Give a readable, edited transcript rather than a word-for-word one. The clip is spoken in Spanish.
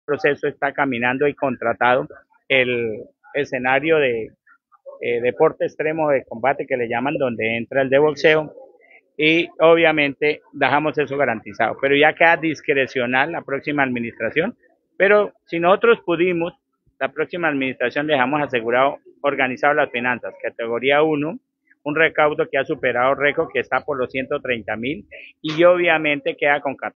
proceso está caminando y contratado el escenario de deporte extremo de combate que le llaman, donde entra el de boxeo, y obviamente dejamos eso garantizado, pero ya queda discrecional la próxima administración, pero si nosotros pudimos, la próxima administración dejamos asegurado, organizado las finanzas, categoría uno, un recaudo que ha superado récord, que está por los 130.000, y obviamente queda con